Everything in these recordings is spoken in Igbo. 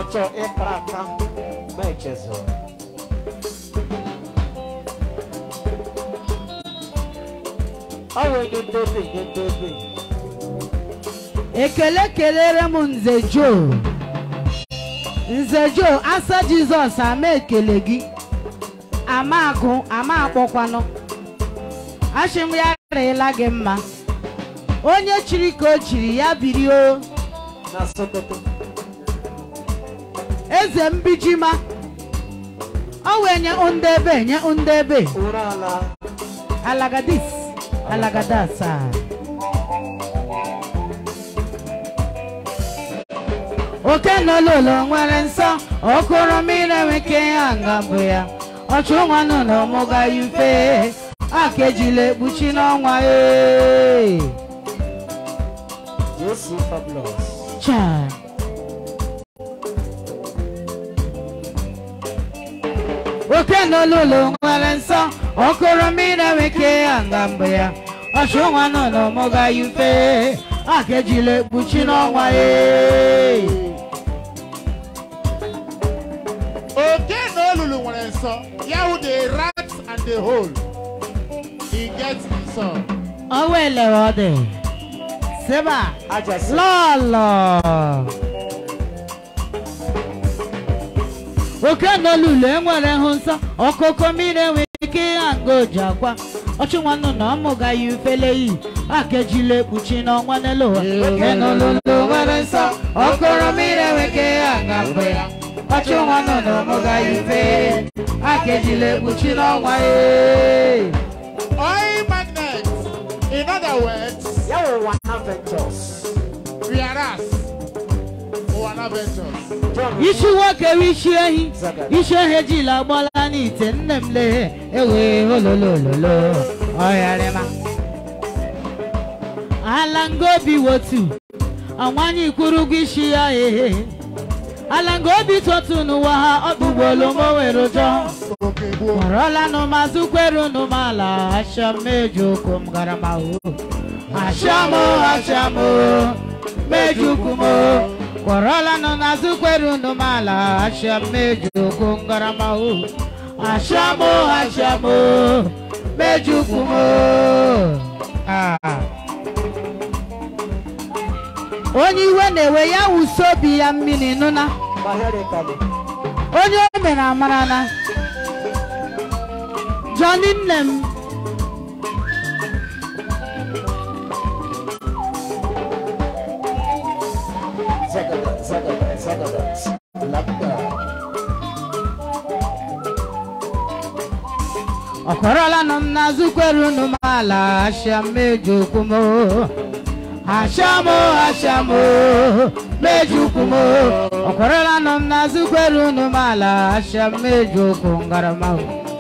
Nacho ekraka mechezo. Awe baby. Ekele kelere m Nze Joe. Nze Joe asa Jesus ama ekele gị. Ama agụ, ama akpọkwanụ. Ashim ya reela gị mma. Onye chiri ka o chiri ya biri o. Na Sokoto. Eze mbijima. O wenye ondebe, nye ondebe. Urala. Alagadis. Alagadasa. Oke n'ololo nwere nsọ. Okoro mmiri weke ya ngabụ ya. Ọchụ nwanụ na ọmụga yufe. Akejile kpuchi n'ọnwa e. Yes, fabulous. Cha. Oke n'ololo nwere nsọ. Okoro mmiri weke ya ngabụ ya. Ọchụ nwanụ na ọmụga yufe. Akejile kpuchi n'ọnwa e. Oke n'olulu nwere nsọ. Ya the rats and the hole. He gets nsọ. Owele ode. Seba. Lolo. Oke n'olulu enwere hụ nsọ. Ọkụkọ mmiri enwe ike ango jakwa. Ọchụ nwanụ na ọmụga ya ufele yi. Akejile kpuchi n'ọnwa n'elu. Oke n'olulu nwere nsọ. Ọkụrụ mmiri enwe ike anga ya. Ọchụ nwanụ na ọmụga ya ufe. Akejile kpuchi n'ọnwa ye. Oil magnet. In other words, Yawo wana ventures. we are us. Wana ventures. Ishi nwoke ishi ehi. Ishi ehi jila gbọla n'ite nne m lee. Ewe ololololo. Ọyarịma. Alangobi wotu. Anwanyị kwuru gị ishi ya ehe. Alangobi totu n'ụwa ha ọkpụgbolo mo were ụjọ. Kọrọla n'ụmazụ kweru n'ụmala. Ashameju kum garamahu. Ashamo mejukumo. Kọrọla n'ụmazụ kweru n'ụmala. Ashameju kum garamahu. Ashamo mejukumo. Onye iwe na-ewe ya wuso obi ya mmiri nụna. Onye o mere amara na. Johnny nne m. Ọkọrọla nọ m n'azụ kweru n'ụmala. Ashameju kumo. Ashamo mejukumo. Okorola nom nazu kweru n'ụmala. Ashameju kungarama.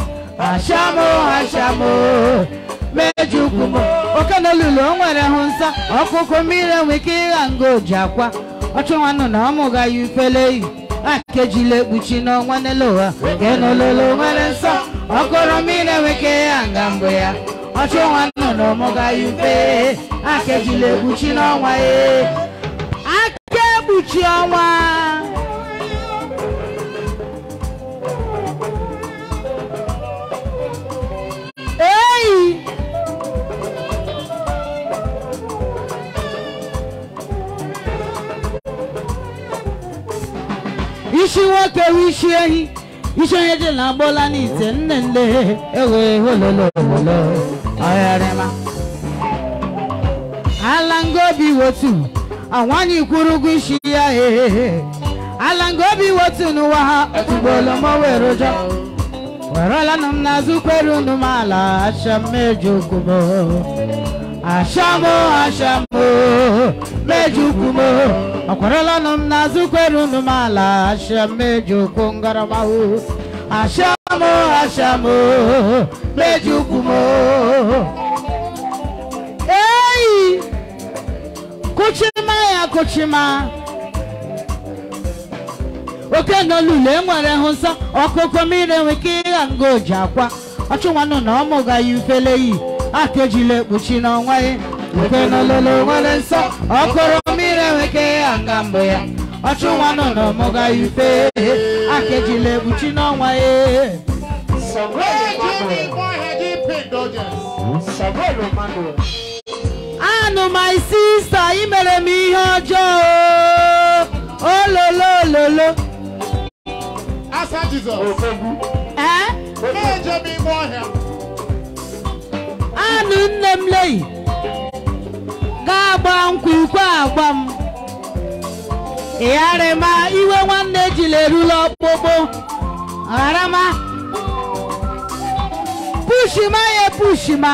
Ashamo mejukumo. Oke n'olulu nwere hụ nsọ. Ọkụkọ mmiri enwe ike ịgha jakwa. Ọchụ nwanụ na ọmụga ya ufele yi. Akejile kpuchi n'ọnwa n'elu ha. Oke n'olulu nwere nsọ. Ọkụrụ mmiri enwe ike ịgha mbụ ya. Ọchụ nwanụ na ọmụga ya ufe. Akejile kpuchi n'ọnwa ye. Ake kpuchi ọnwa. Ei! Ishi nwoke ishi ehi. Ishi onye dị na agbola n'ite nne nle. Ewe holololo. Ayarema. Alangobi wotu. Anwanyị kwuru gị isi ya ehehe. Alangobi wotu n'ụwa ha. Ọtụgbolo mo were ụjọ. Werela nọ m n'azụ kweru n'ụmala. Ashameju kumo. Ashamo mejukumo. Ọkwarela nọ m n'azụ kweru n'ụmala. Ashameju kungaramahu. Ashamo mejukumo. Hey! Kuchima ya kuchima. Oke n'olulu enwere hụ nsọ. Ọkụkọ mmiri enwe ike ịgha ngo jakwa. Ọchụ nwanụ na ọmụga ya ufele yi. Akejile kpuchi n'ọnwa ye. Oke n'olulu nwere nsọ. Ọkụrụ mmiri enwe ike ịgha nga mbụ ya. ọchụnwanụ na ọmụga ife akejile ekpuchi n'ọnwa anụ my sister imere m ihe ọjọọ ololololo Asa Jesus. Anụ nne m lei ga-agba nkwụ ikwe agba m ịgharịma iwe nwanne ejila erula ọkpụkpụ gharama pushima ya pushima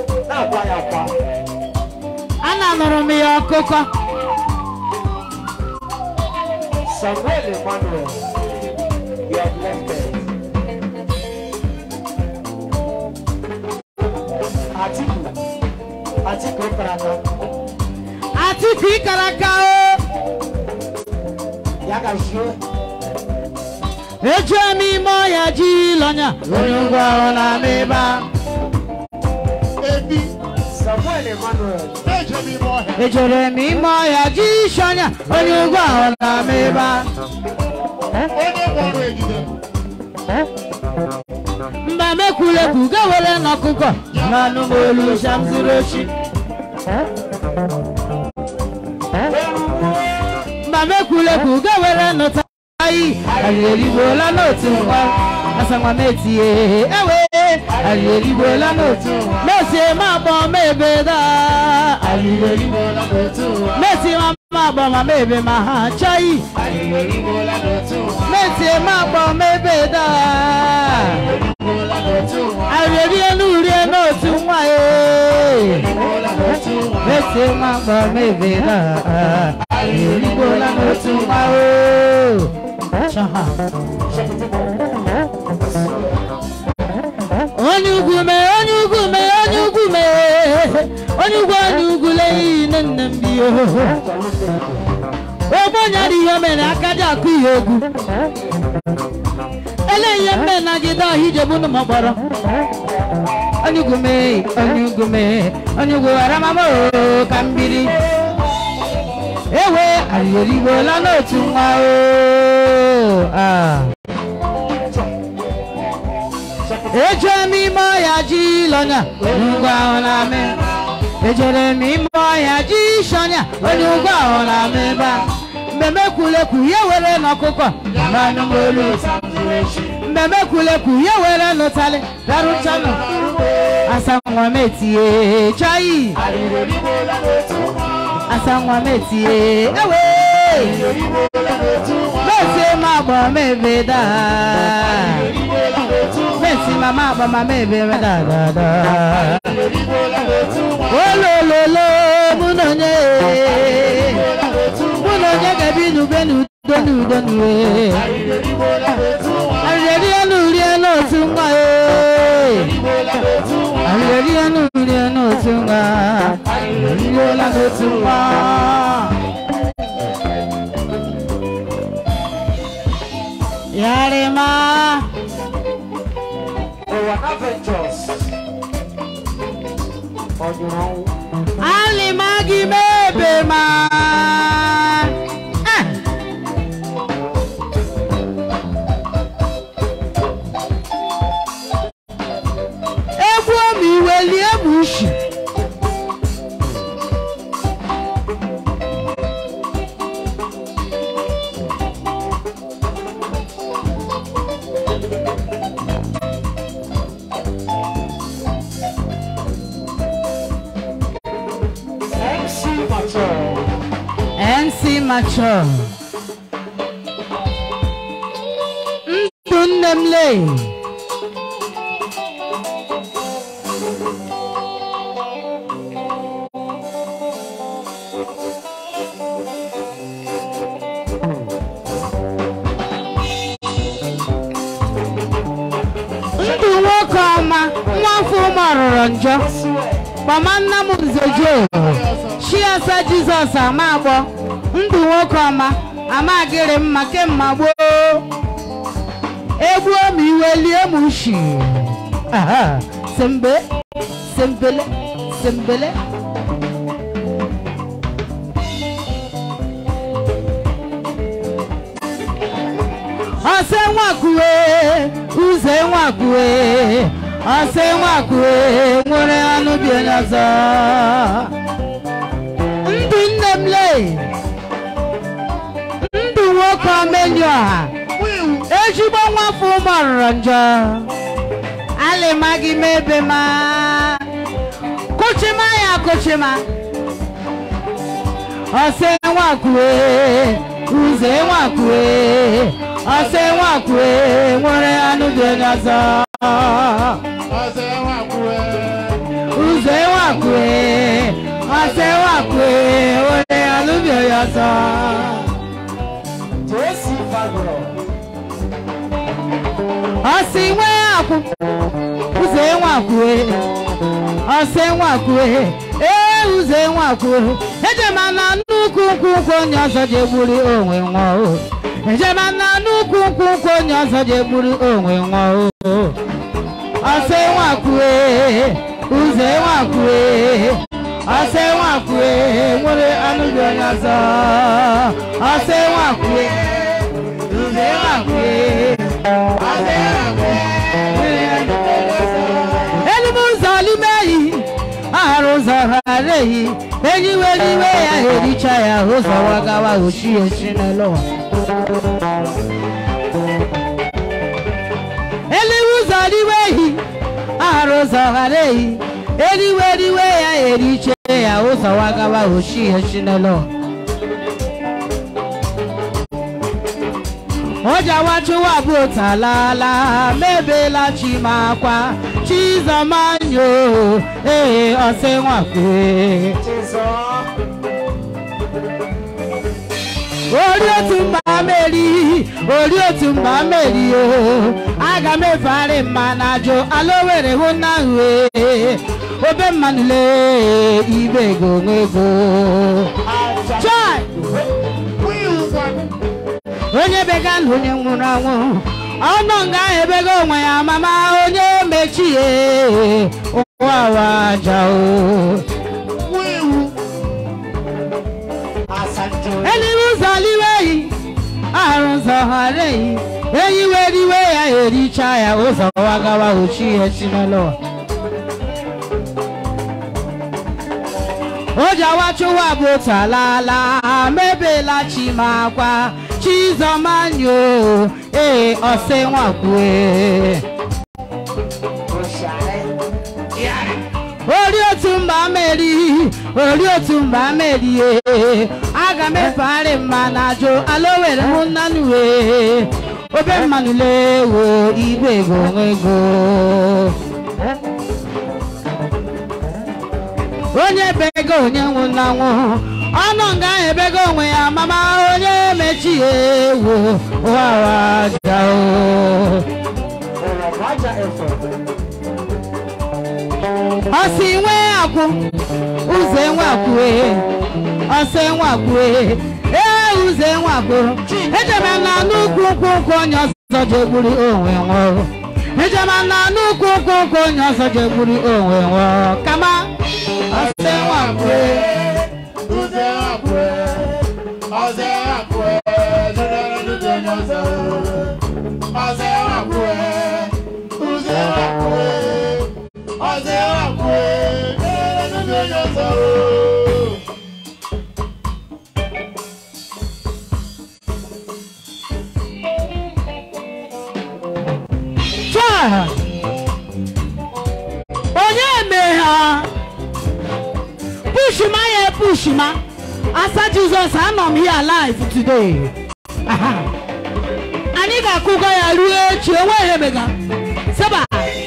ana nụrụ m ya ọkụkọ Samuel Emmanuel, you are blessed. Atiku Ikaraka o. Yaga show. Ejo mi mo ya ji lonya. Onugwa ona meba. Ebi Samuel Emmanuel. Ejo mi mo ya ji shonya. Onugwa ona meba. Mba mekule kuga wele n'ọkụkọ manu molu shamziroshi. Mba mekule kuga wele n'otayi aliyeribola n'otu nwa asangwa metie ewe aliyeribola n'otu mesie ma bọ mebe da aliyeribola n'otu mesie ma bọ ma mebe ma ha chayi aliyeribola n'otu mesie ma bọ mebe da aliyeribola n'otu nwa mesie ma bọ mebe da aliyeribola n'otu nwa Onyugume, onyugume, onyugume, onyugule nne mbio. Obonya di yomene akaja ku yogu. Ele yemme na gida hijebu no mabara. Onyugume, onyugume, onyugu aramamo kambiri. Ewe ayeribo la no tunwa o. Ejo mi mo ya ji lonya onugwa ona me. Ejo mi mo ya ji shonya onugwa ona me ba. Mbeme kule ku ye were n'ọkụkọ manu molu samzireshi. Mbeme kule ku ye were n'otale daru chano. Asangwa metie chai. Asangwa metie ewe. Mesi ma bo mebe da. Mesi mama bo ma mebe da da da. Olololo munonye. Munonye gabinu benu donu donu e. Already anuri no tunga e. Already anuri no tunga. Already no tunga. Yarema Adventures on your own. Ali magi mebe ma Ebu mi weli ebushi NC mature Ndunnemle Ndu nwoke ọma nwafọ marụrụ njọ Mama nna m nzejo Chiasa Jesus amagbo Ndu nwoke ọma amagịrị mma kemma gboo Egbuo m iwelie m ushi aha sembe sembele sembele ase nwakwe uze nwakwe ase nwakwe nwere anụ bi onyaza ndụ nne m le ndụ nwoke amenyo ha ejigbo nwafọ ụmụrụrụ njọ alịmaghị m ebe ma kụchima ya kụchima ase nwakwe uze nwakwe ase nwakwe nwere anụ dị onyaza ase nwakwe uze nwakwe ase nwakwe nwere anụ dị onyaza Jesi Fagro. ase nwe akwụ uze nwakwe ase nwakwe uze nwakwe ejemana nnukwu nkwụkwọ onye ọzọ ji egburu onwe nwa o ejemana nnukwu nkwụkwọ onye ọzọ ji egburu onwe nwa o ase nwakwe uze nwakwe ase nwakwe nwere anụ dị onye ọzọ ase nwakwe uze nwakwe ase nwakwe elimu ụzọ limeyi ahara ụzọ hareyi enyiwe n'iwe ya ericha ya ụzọ wagawa ochi esi n'ụlọ elimu ụzọ limeyi ahara ụzọ hareyi enyiwe n'iwe ya ericha ya ụzọ wagawa ochi esi n'ụlọ Ojawachuwa butalala mebela chimakwa chizamanyo ose nwakwe Ori otu mba meri o aga mefare manajo alowere hunahwe obe manule ibe ego Chai onye bega onye nwụrụ anwụ ọnụ nga ebego onwe ya mama onye mechie ụwa aja o eliwe ụzọ liweyi arụ ụzọ hareyi enyiwe riwe ya ericha ya ụzọ wagawa ochi ya chinelo Ojawachuwa butalala mebela chimakwa chizamanyo ose nwakwe Ori otu mba meri aga mefare manajo alowere hunanuwe obe manulewo ibe ego onye bego onye nwụnanwụ ọnụ nga ebego onwe ya mama onye mechie ewo wawaja o ọsị nwe akwụ uze nwakwe ọsị nwakwe uze nwakwe ejebe na nnukwu nkwụkwọ onye ọzọ ji egburu onwe nwa ejebe na nnukwu nkwụkwọ onye ọzọ ji egburu onwe nwa kama ose nwakwe uze nwakwe ose nwakwe ose nwakwe uze nwakwe ose nwakwe onye megha Pushima ye Pushima. Asa Jesus, I'm here alive today. Anika kuga ya luwe chiwe hebega. Saba.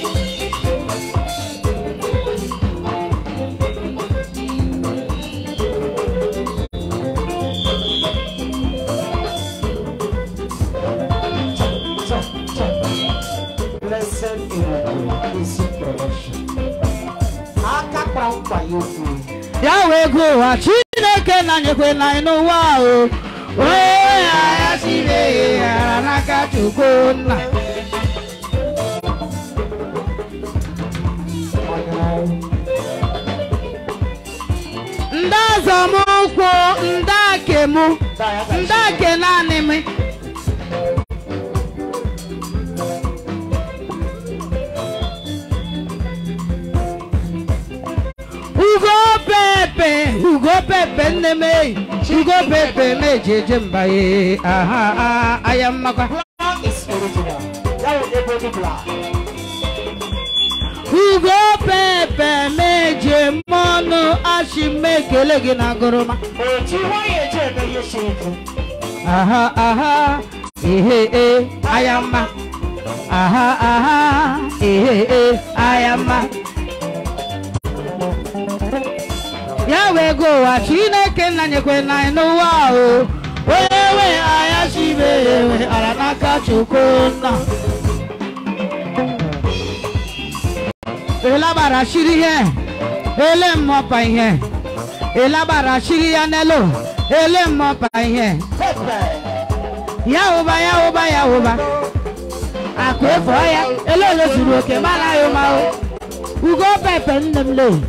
Blessed in easy production. Aka kwa yofu. Yahweh go a chineke na nyekwe na inuwa o. Ya sibe ya naka chukuna. Ndaza mukwo ndake mu ndake nani mi. Ugo pepe neme, ugo pepe meje jembaye. Aha, ayamaka. Is original. That was a body black. Ugo pepe meje mono ashimeke legi na goroma. Aha, ayama. Aha, ayama. Yawe go wa Chineke na nyekwe na n'ụwa o. Wewe ayashibe aranaka chukuna. Elabara shiri he, ele mopa ihe. Elabara shiri ya nelo, ele mopa ihe. Yaoba. Akwefo ya, ele zuru oke mara yo ma o. Ugo pepe nnemle.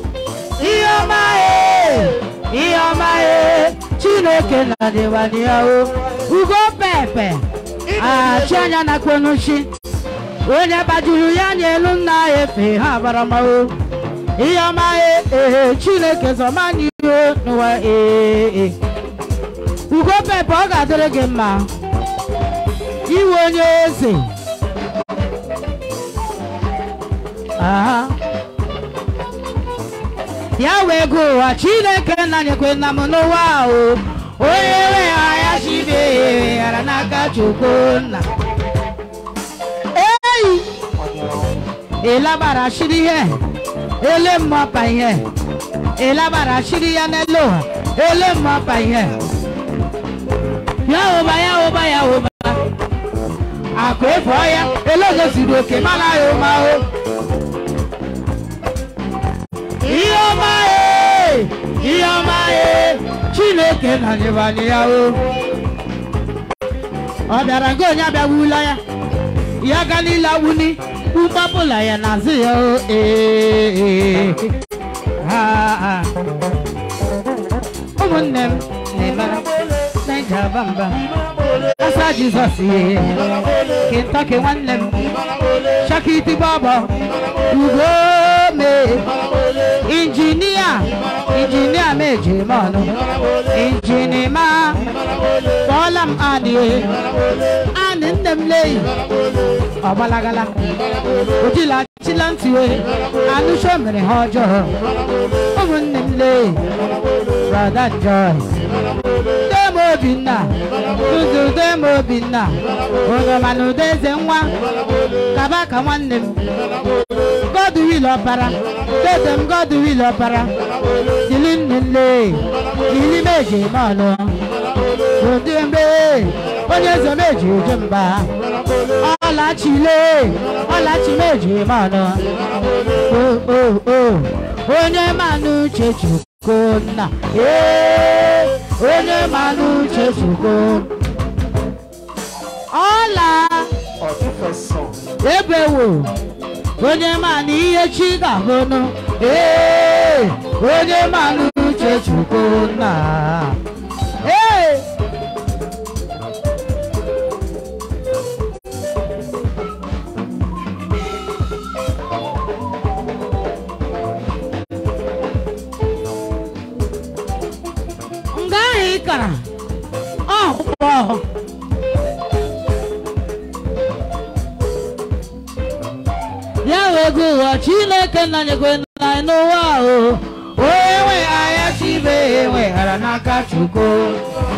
Iyoma Chineke na diwani ya o. Ugo pepe. Chanya na kwenushi. Onye bajuru ya nyelu na efe ha barama o. Iyoma Chineke zomani o nuwa Ugo pepe ọ ga-adịrị gị mma. Iwe onye eze. Aha. Yawe go wa Chineke na nyekwe na n'ụwa o. Oyewe ayashibe aranaka chukuna. Elabara shiri he, ele mopa ihe. Elabara shiri ya nelo, ele mopa ihe. Yaoba. Akwefo ya, ele zuru oke mara yo ma o. Iyoma Chineke na nyebani ya o. Ọ bịara ngo nya bịa wula ya. Ya galila wuni, ụgbapụla ya n'azụ ya o. Ụmụnne m na-emara Naija bamba. Asa Jizọs ye. Kentucky nwanne m. Shakiti baba. Ugo me. Engineer meje mano. Engineer ma. Kolam ani. Ani ndemle. Obalagala. Ojila chilanti we. Anu shomere hojo. Omunnemle. Brother Joy. Demo bina. Ono manu deze nwa. Kabaka nwanne m. God will opera. Dedem God will opera. Dilinle. Ilimeje mano. Odembe. Onye zemeje jemba. Ola chimeje mano. Oh. Onye manu chechukona. Onye manu chechukona. Ola. Ebewo. Onye manu ihe chi ga-ahụnụ. Onye manu chechukona. Ikara. Oh. Yawe go Chineke na nyekwe na n'ụwa o. Oyewe ayashibe we aranaka chuko.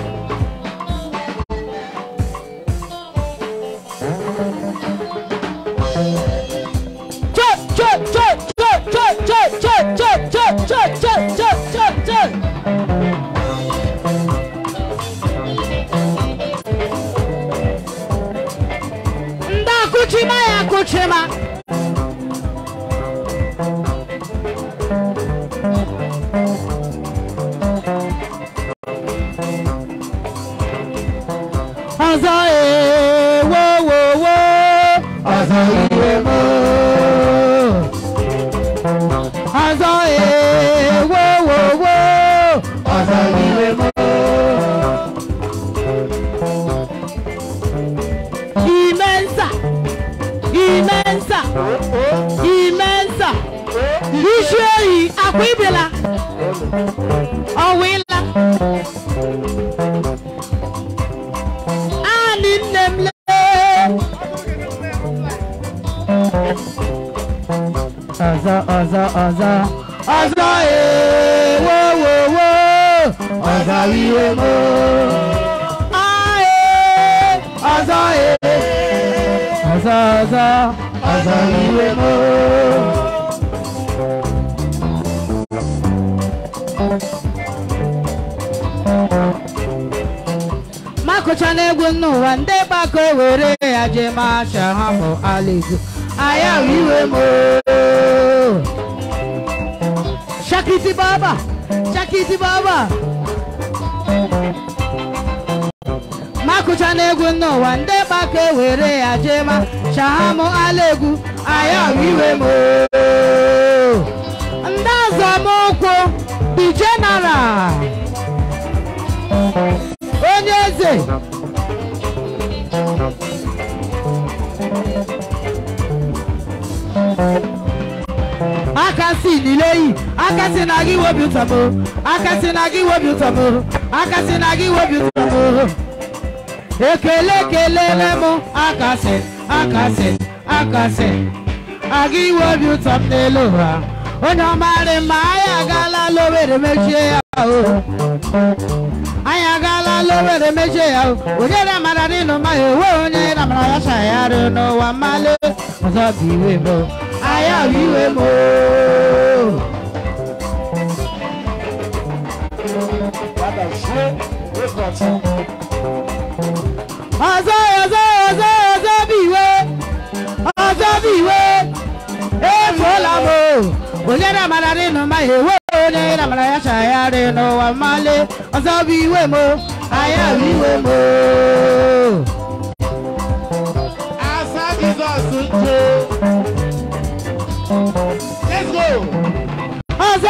Kuchima. Immensa. Usually, Aquibela. Owila. And in them. Aza, wo, aza, iwe mo. Aza, iwe mo. Makocha n'egwu n'ụwa ndị gbakọ were ya je masha ha bụ alizu aya iwe mo. Shakiti baba Makocha n'egwu n'ụwa ndị gbakọ were ya je masha ha bụ alizu aya iwe mo. Ndị azọmụkwụ dị general onye eze akasi nileyi akasi na gị wobi ụtọmọ akasi na gị wobi ụtọmọ akasi na gị wobi ụtọmọ ekele kelele mụ akasi agị wobi ụtọm n'elu ụwa onye ọmarị ma anyị agala lowere mechie ya o anyị agala lowere mechie ya o onye ramara dị n'ụma ya ewe onye ramara ya chagharị n'ụwa mmalị ọzọ bụ iwe mo aya bụ iwe mo ọzọ bụ iwe efuola mo onye ramara dị n'ụma ya ewe onye ramara ya chagharị n'ụwa mmalị ọzọ bụ iwe mo aya bụ iwe mo. Asa Jesus nje. Let's go. Ọzọ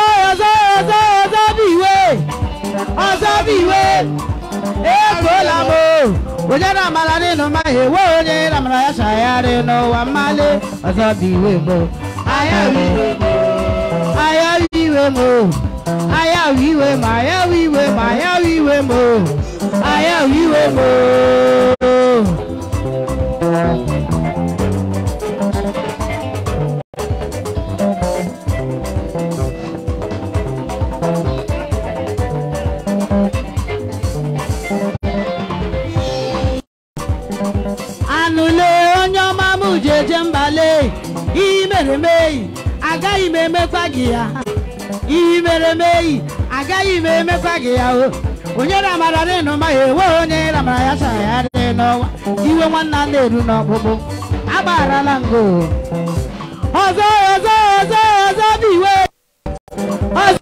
bụ iwe efuola mo onye ramara dị n'ụma ya ewe onye ramara ya chagharị n'ụwa mmalị ọzọ bụ iwe mo aya bụ iwe mo. Aya wiwe mo, aya wiwe mo, aya wiwe mo, aya wiwe mo, aya wiwe mo. Anule onye ọma mụ jeje mbale, imere meyi. Agaghị m emekwa gị ya ihe mere meyi agaghị m emekwa gị ya o onye ramara dị n'ụma ya ewe onye ramara ya chagharị n'ọnwa iwe nwanna na-eru n'ọkpụkpụ agbarala ngo ọzọ bụ iwe ọzọ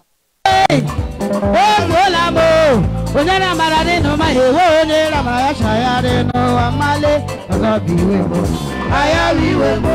efuola m onye ramara dị n'ụma ya ewe onye ramara ya chagharị n'ụwa mmalị ọzọ bụ iwe m aya bụ iwe m.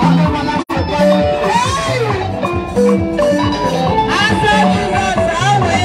I said you was always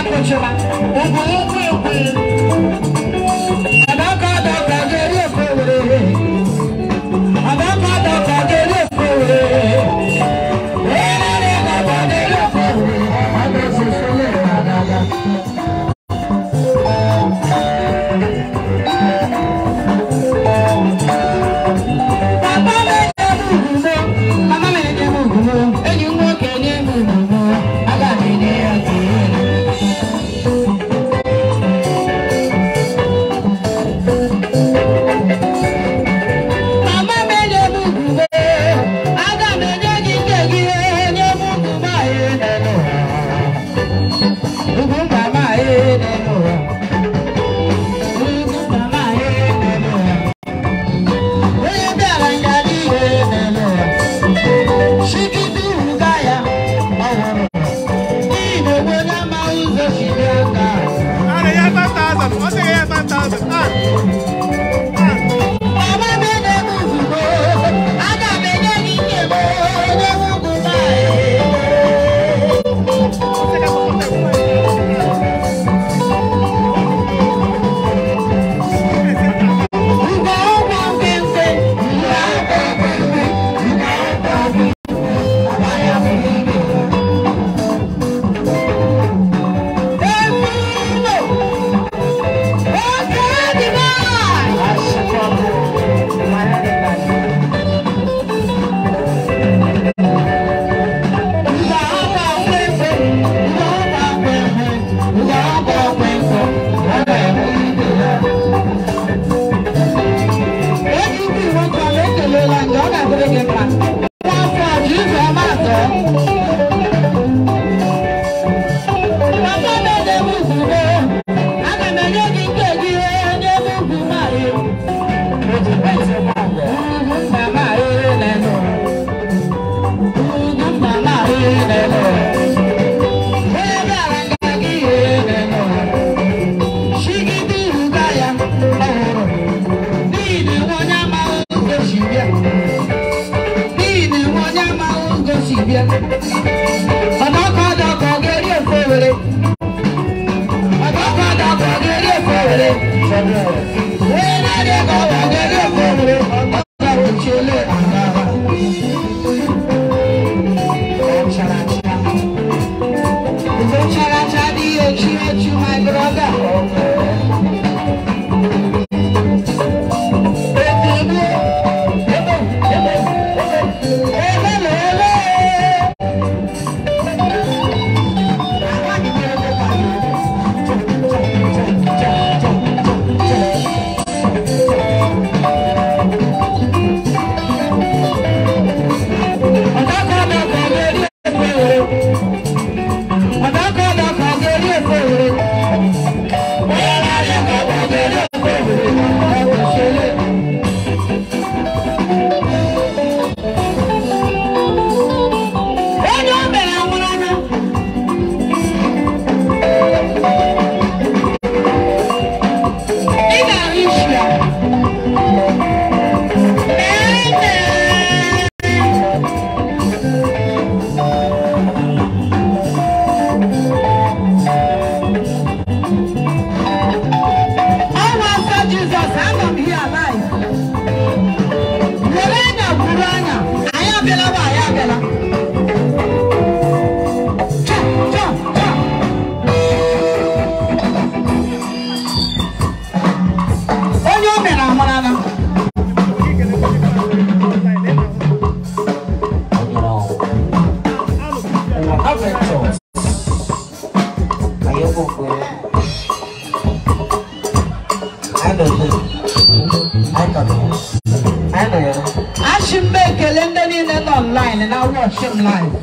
online and I watch him live.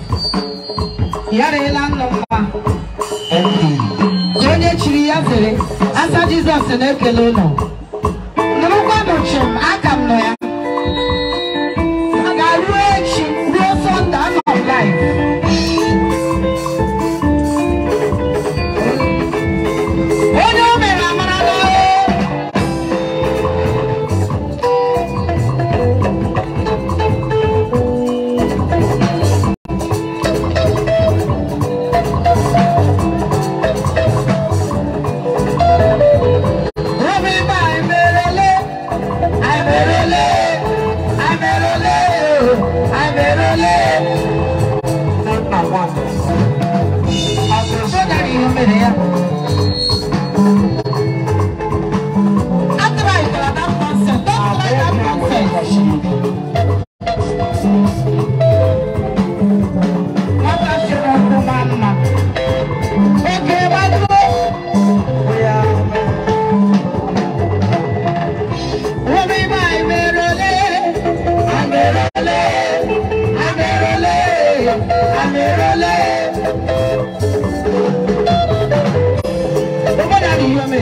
Yare landoma. Jonye chiri yazere. Asa Jesus ne kelono. Nurukwa nochim akam no ya. Aga ruechi ruoson dan of life.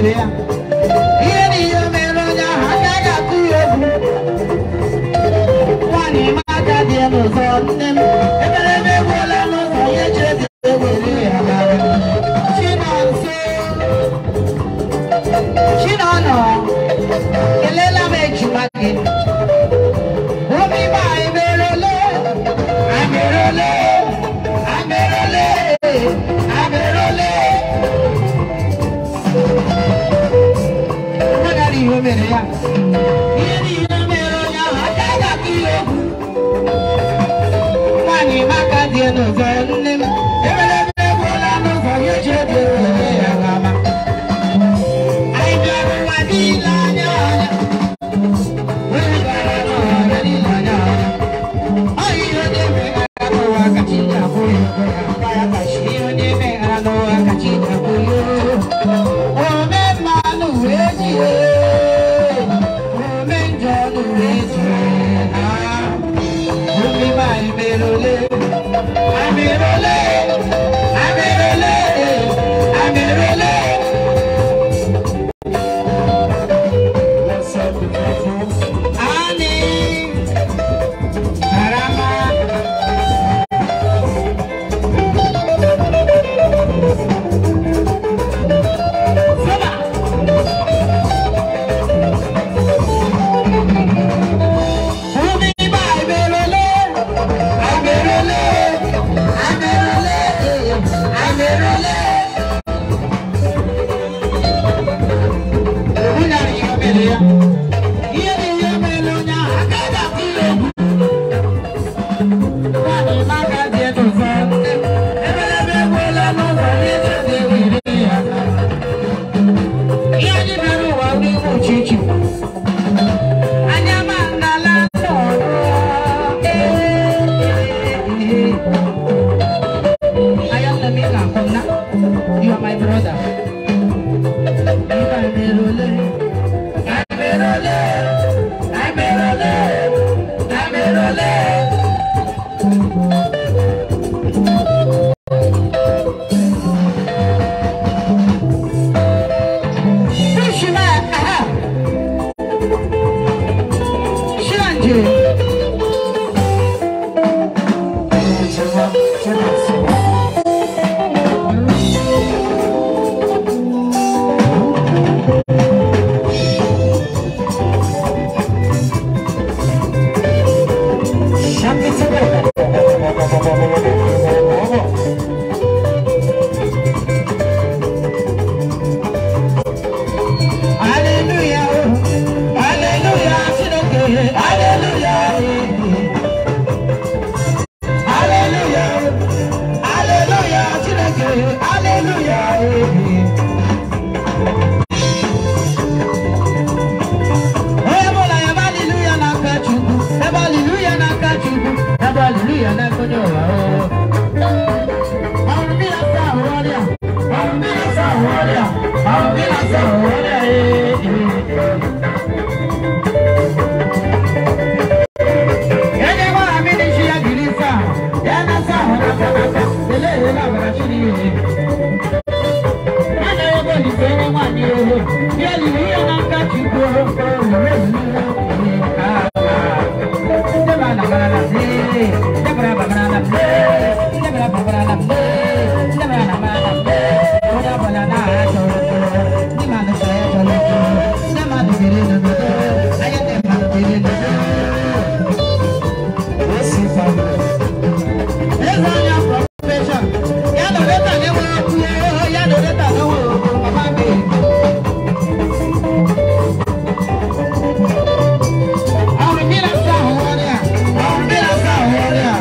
Yeah.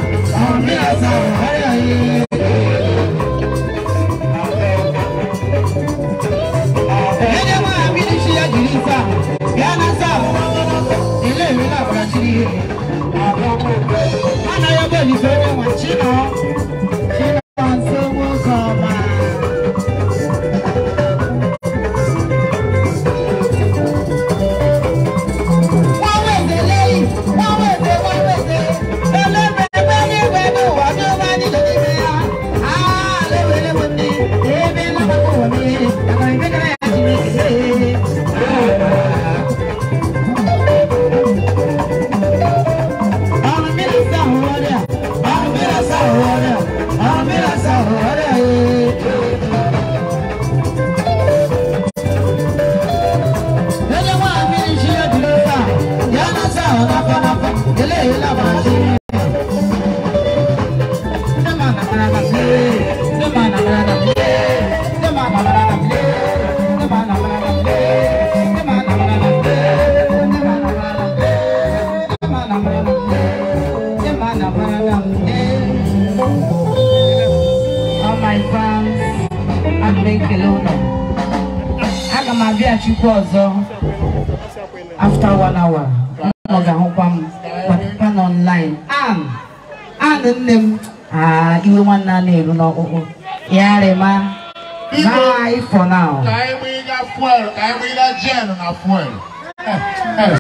ekele ụlọ aga m abịa chukwu ọzọ after 1 hour ọ ga-ahụkwa m papa online and nne m iwe nwanne a na-eru n'ọkpụkpụ ya rịma bye for now. Ka anyị gbaa fuel, ka anyị gbaa gel na fuel.